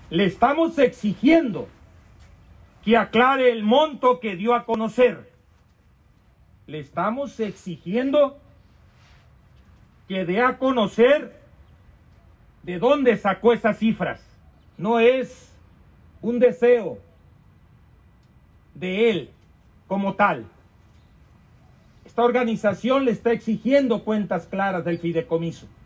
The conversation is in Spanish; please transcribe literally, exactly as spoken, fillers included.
Le estamos exigiendo que aclare el monto que dio a conocer. Le estamos exigiendo que dé a conocer de dónde sacó esas cifras. No es un deseo de él como tal. Esta organización le está exigiendo cuentas claras del fideicomiso.